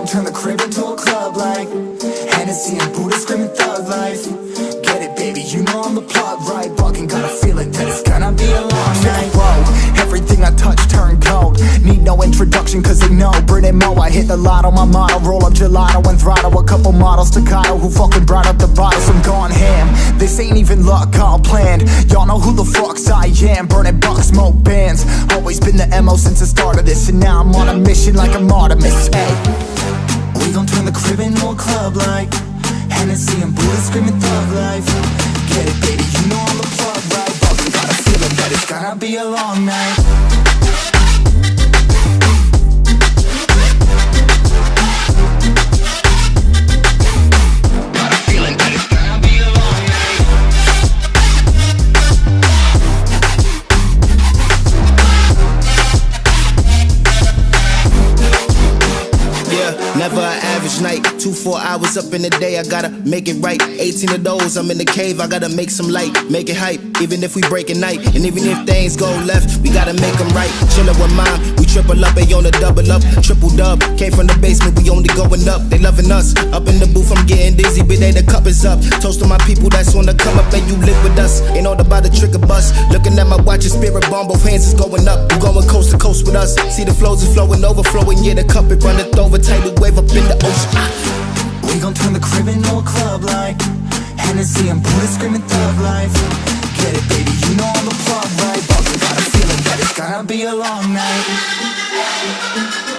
turn the crib into a club like Hennessy and Buddha screaming thug life. Get it, baby, you know I'm the plug, right? Fucking got a feeling that it's gonna be a long night. Whoa, everything I touch turn cold. Need no introduction cause they know Brit and Mo, I hit the lotto, my motto. Roll up gelato and throttle a couple models staccato who fucking brought up the bottles. I'm gone ham, this ain't even luck, all planned. Y'all know who the fucks I am. Burning bucks, smoke bands. Always been the MO since the start of this, and now I'm on a mission like I'm Artemis. Hey, we gon' turn the crib into a club like Hennessy and Buddha screaming thug life. Get it, baby, you know I'm the plug, right? Fucking got a feeling that it's gonna be a long night. Never an average night, 2-4 hours up in the day, I gotta make it right. 18 of those, I'm in the cave, I gotta make some light, make it hype, even if we break at night. And even if things go left, we gotta make them right. Chillin' with mine, we triple up, they on the double up, triple dub. Came from the basement, we only going up, they loving us. Up in the booth, I'm getting dizzy, but they the cup is up. Toast to my people that's on the come up, and you live with us. Ain't all about the trigger bus. Looking at my watch, your spirit bomb, both hands is going up. You going coast to coast with us. See the flows is flowing, overflowing, yeah, the cup it runneth over, tidal wave up in the ocean. We gon' turn the crib into a club like Hennessy and Buddha screaming thug life. Get it, baby, you know I'm the plug, right? Fucking got a feeling that it's gonna be a long night.